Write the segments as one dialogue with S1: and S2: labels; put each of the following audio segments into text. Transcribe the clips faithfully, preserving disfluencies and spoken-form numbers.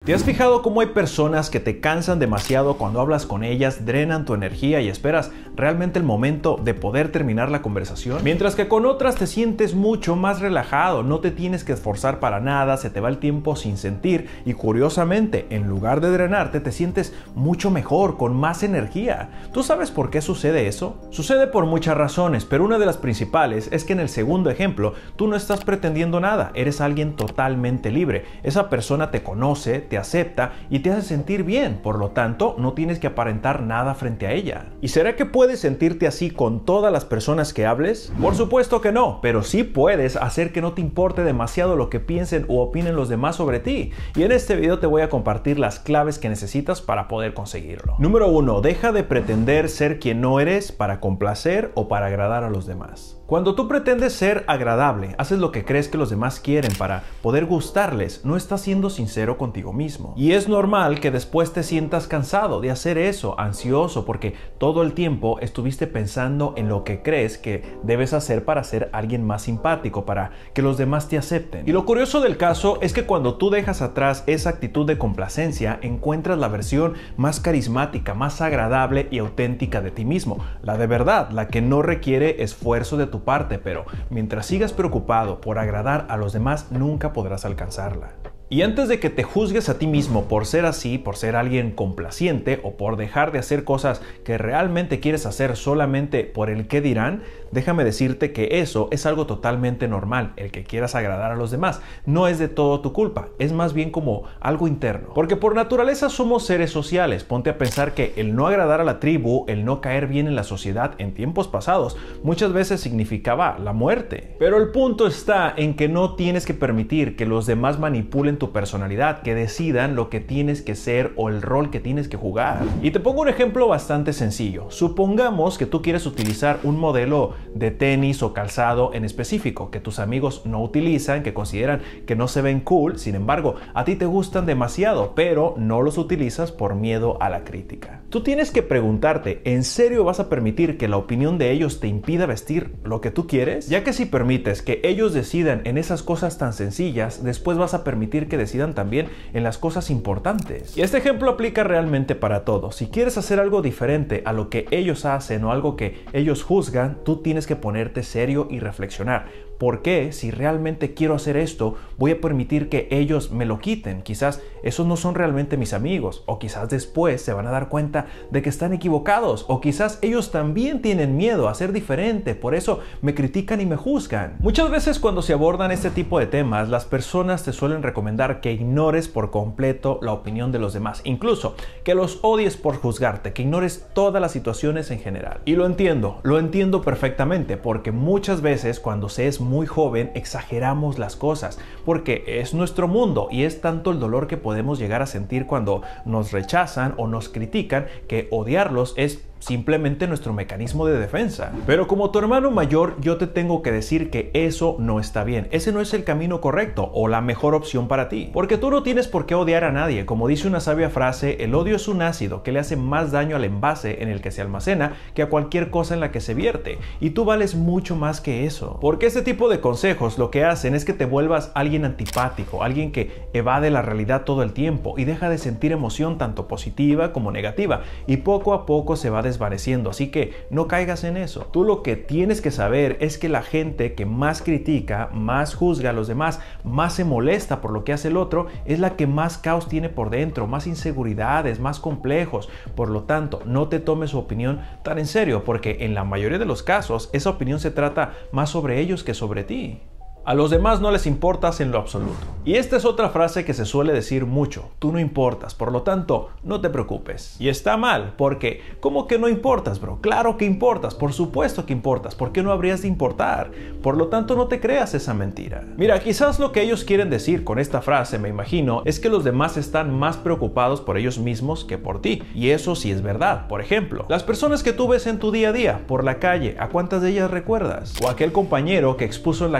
S1: ¿Te has fijado cómo hay personas que te cansan demasiado cuando hablas con ellas, drenan tu energía y esperas realmente el momento de poder terminar la conversación? Mientras que con otras te sientes mucho más relajado, no te tienes que esforzar para nada, se te va el tiempo sin sentir y curiosamente, en lugar de drenarte, te sientes mucho mejor, con más energía. ¿Tú sabes por qué sucede eso? Sucede por muchas razones, pero una de las principales es que en el segundo ejemplo, tú no estás pretendiendo nada, eres alguien totalmente libre. Esa persona te conoce, te acepta y te hace sentir bien, por lo tanto no tienes que aparentar nada frente a ella. ¿Y será que puedes sentirte así con todas las personas que hables? Por supuesto que no, pero sí puedes hacer que no te importe demasiado lo que piensen u opinen los demás sobre ti. Y en este video te voy a compartir las claves que necesitas para poder conseguirlo. Número uno, deja de pretender ser quien no eres para complacer o para agradar a los demás. Cuando tú pretendes ser agradable, haces lo que crees que los demás quieren para poder gustarles, no estás siendo sincero contigo mismo. Y es normal que después te sientas cansado de hacer eso, ansioso, porque todo el tiempo estuviste pensando en lo que crees que debes hacer para ser alguien más simpático, para que los demás te acepten. Y lo curioso del caso es que cuando tú dejas atrás esa actitud de complacencia, encuentras la versión más carismática, más agradable y auténtica de ti mismo. La de verdad, la que no requiere esfuerzo de tu parte, pero mientras sigas preocupado por agradar a los demás, nunca podrás alcanzarla. Y antes de que te juzgues a ti mismo por ser así, por ser alguien complaciente o por dejar de hacer cosas que realmente quieres hacer solamente por el qué dirán, déjame decirte que eso es algo totalmente normal. El que quieras agradar a los demás no es de todo tu culpa, es más bien como algo interno. Porque por naturaleza somos seres sociales. Ponte a pensar que el no agradar a la tribu, el no caer bien en la sociedad en tiempos pasados, muchas veces significaba la muerte. Pero el punto está en que no tienes que permitir que los demás manipulen tu personalidad, que decidan lo que tienes que ser o el rol que tienes que jugar. Y te pongo un ejemplo bastante sencillo. Supongamos que tú quieres utilizar un modelo de tenis o calzado en específico que tus amigos no utilizan, que consideran que no se ven cool, sin embargo, a ti te gustan demasiado, pero no los utilizas por miedo a la crítica. Tú tienes que preguntarte, ¿en serio vas a permitir que la opinión de ellos te impida vestir lo que tú quieres? Ya que si permites que ellos decidan en esas cosas tan sencillas, después vas a permitir que decidan también en las cosas importantes. Y este ejemplo aplica realmente para todo. Si quieres hacer algo diferente a lo que ellos hacen o algo que ellos juzgan, tú tienes que ponerte serio y reflexionar. ¿Por qué? Si realmente quiero hacer esto, voy a permitir que ellos me lo quiten. Quizás esos no son realmente mis amigos, o quizás después se van a dar cuenta de que están equivocados, o quizás ellos también tienen miedo a ser diferente, por eso me critican y me juzgan. Muchas veces cuando se abordan este tipo de temas, las personas te suelen recomendar que ignores por completo la opinión de los demás, incluso que los odies por juzgarte, que ignores todas las situaciones en general. Y lo entiendo, lo entiendo perfectamente, porque muchas veces cuando se es muy joven exageramos las cosas, porque es nuestro mundo y es tanto el dolor que podemos llegar a sentir cuando nos rechazan o nos critican que odiarlos es simplemente nuestro mecanismo de defensa. Pero como tu hermano mayor, yo te tengo que decir que eso no está bien. Ese no es el camino correcto o la mejor opción para ti. Porque tú no tienes por qué odiar a nadie. Como dice una sabia frase, el odio es un ácido que le hace más daño al envase en el que se almacena que a cualquier cosa en la que se vierte. Y tú vales mucho más que eso. Porque este tipo de consejos lo que hacen es que te vuelvas alguien antipático, alguien que evade la realidad todo el tiempo y deja de sentir emoción tanto positiva como negativa. Y poco a poco se va desvaneciendo, así que no caigas en eso. Tú lo que tienes que saber es que la gente que más critica, más juzga a los demás, más se molesta por lo que hace el otro, es la que más caos tiene por dentro, más inseguridades, más complejos. Por lo tanto, no te tomes su opinión tan en serio, porque en la mayoría de los casos, esa opinión se trata más sobre ellos que sobre ti. A los demás no les importas en lo absoluto. Y esta es otra frase que se suele decir mucho. Tú no importas, por lo tanto, no te preocupes. Y está mal, porque ¿cómo que no importas, bro? Claro que importas, por supuesto que importas. ¿Por qué no habrías de importar? Por lo tanto, no te creas esa mentira. Mira, quizás lo que ellos quieren decir con esta frase, me imagino, es que los demás están más preocupados por ellos mismos que por ti. Y eso sí es verdad. Por ejemplo, las personas que tú ves en tu día a día, por la calle, ¿a cuántas de ellas recuerdas? O aquel compañero que expuso en la clase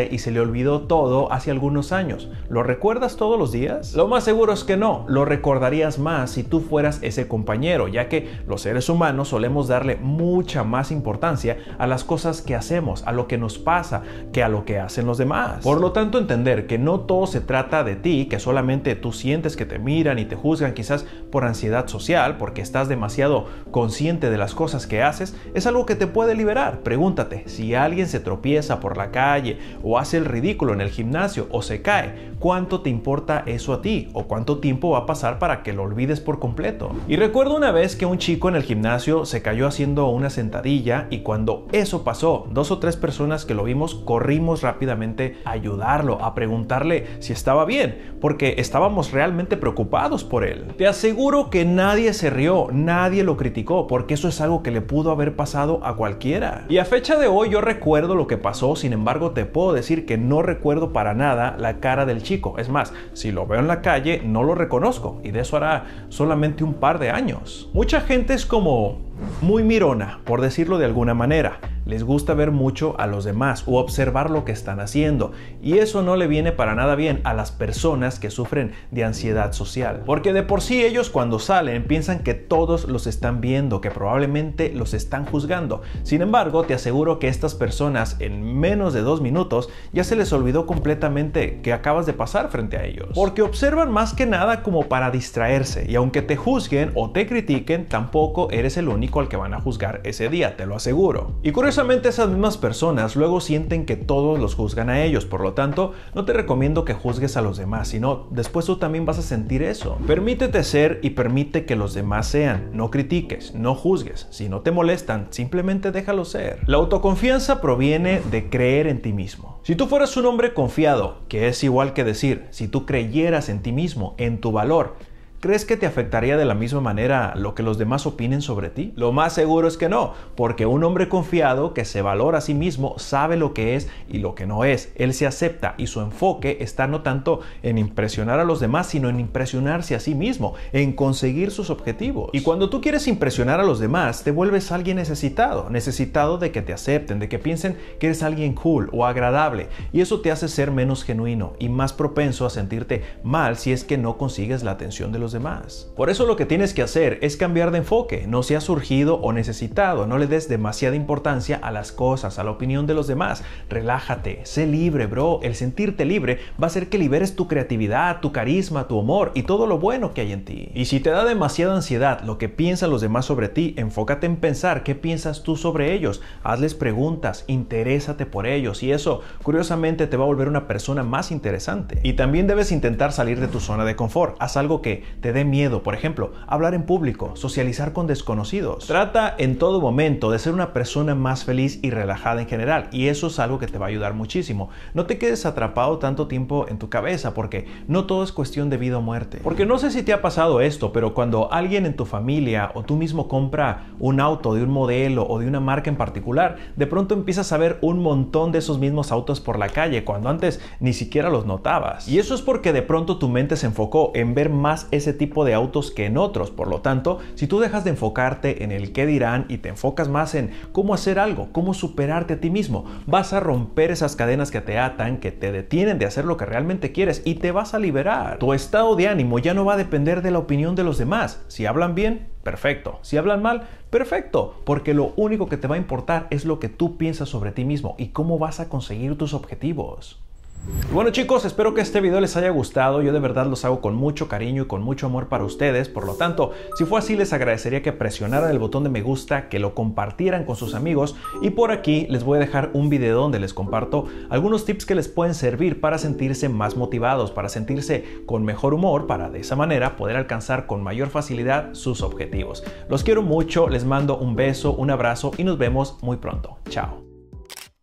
S1: clase y se le olvidó todo hace algunos años. ¿Lo recuerdas todos los días? Lo más seguro es que no. Lo recordarías más si tú fueras ese compañero, ya que los seres humanos solemos darle mucha más importancia a las cosas que hacemos, a lo que nos pasa, que a lo que hacen los demás. Por lo tanto, entender que no todo se trata de ti, que solamente tú sientes que te miran y te juzgan quizás por ansiedad social, porque estás demasiado consciente de las cosas que haces, es algo que te puede liberar. Pregúntate, si alguien se tropieza por la calle o hace el ridículo en el gimnasio o se cae, ¿cuánto te importa eso a ti? ¿O cuánto tiempo va a pasar para que lo olvides por completo? Y recuerdo una vez que un chico en el gimnasio se cayó haciendo una sentadilla y cuando eso pasó, dos o tres personas que lo vimos corrimos rápidamente a ayudarlo, a preguntarle si estaba bien, porque estábamos realmente preocupados por él. Te aseguro que nadie se rió, nadie lo criticó, porque eso es algo que le pudo haber pasado a cualquiera. Y a fecha de hoy yo recuerdo lo que pasó, sin embargo te puedo decir que no recuerdo para nada la cara del chico. Es más, si lo veo en la calle no lo reconozco, y de eso hará solamente un par de años. Mucha gente es como muy mirona, por decirlo de alguna manera. Les gusta ver mucho a los demás o observar lo que están haciendo, y eso no le viene para nada bien a las personas que sufren de ansiedad social, porque de por sí ellos cuando salen piensan que todos los están viendo, que probablemente los están juzgando. Sin embargo, te aseguro que estas personas en menos de dos minutos ya se les olvidó completamente que acabas de pasar frente a ellos, porque observan más que nada como para distraerse, y aunque te juzguen o te critiquen, tampoco eres el único al que van a juzgar ese día, te lo aseguro. Y curiosamente esas mismas personas luego sienten que todos los juzgan a ellos, por lo tanto no te recomiendo que juzgues a los demás, sino después tú también vas a sentir eso. Permítete ser y permite que los demás sean, no critiques, no juzgues. Si no te molestan, simplemente déjalos ser. La autoconfianza proviene de creer en ti mismo. Si tú fueras un hombre confiado, que es igual que decir, si tú creyeras en ti mismo, en tu valor, ¿crees que te afectaría de la misma manera lo que los demás opinen sobre ti? Lo más seguro es que no, porque un hombre confiado que se valora a sí mismo sabe lo que es y lo que no es. Él se acepta y su enfoque está no tanto en impresionar a los demás, sino en impresionarse a sí mismo, en conseguir sus objetivos. Y cuando tú quieres impresionar a los demás, te vuelves alguien necesitado, necesitado de que te acepten, de que piensen que eres alguien cool o agradable, y eso te hace ser menos genuino y más propenso a sentirte mal si es que no consigues la atención de los demás. Por eso lo que tienes que hacer es cambiar de enfoque. No seas surgido o necesitado, no le des demasiada importancia a las cosas, a la opinión de los demás. Relájate, sé libre, bro. El sentirte libre va a hacer que liberes tu creatividad, tu carisma, tu humor y todo lo bueno que hay en ti. Y si te da demasiada ansiedad lo que piensan los demás sobre ti, enfócate en pensar qué piensas tú sobre ellos. Hazles preguntas, interésate por ellos, y eso curiosamente te va a volver una persona más interesante. Y también debes intentar salir de tu zona de confort. Haz algo que te dé miedo, por ejemplo, hablar en público, socializar con desconocidos. Trata en todo momento de ser una persona más feliz y relajada en general, y eso es algo que te va a ayudar muchísimo. No te quedes atrapado tanto tiempo en tu cabeza, porque no todo es cuestión de vida o muerte. Porque no sé si te ha pasado esto, pero cuando alguien en tu familia o tú mismo compra un auto de un modelo o de una marca en particular, de pronto empiezas a ver un montón de esos mismos autos por la calle, cuando antes ni siquiera los notabas. Y eso es porque de pronto tu mente se enfocó en ver más ese tipo de autos que en otros. Por lo tanto, si tú dejas de enfocarte en el qué dirán y te enfocas más en cómo hacer algo, cómo superarte a ti mismo, vas a romper esas cadenas que te atan, que te detienen de hacer lo que realmente quieres, y te vas a liberar. Tu estado de ánimo ya no va a depender de la opinión de los demás. Si hablan bien, perfecto. Si hablan mal, perfecto, porque lo único que te va a importar es lo que tú piensas sobre ti mismo y cómo vas a conseguir tus objetivos. Y bueno, chicos, espero que este video les haya gustado. Yo de verdad los hago con mucho cariño y con mucho amor para ustedes. Por lo tanto, si fue así, les agradecería que presionaran el botón de me gusta, que lo compartieran con sus amigos, y por aquí les voy a dejar un video donde les comparto algunos tips que les pueden servir para sentirse más motivados, para sentirse con mejor humor, para de esa manera poder alcanzar con mayor facilidad sus objetivos. Los quiero mucho, les mando un beso, un abrazo y nos vemos muy pronto. Chao.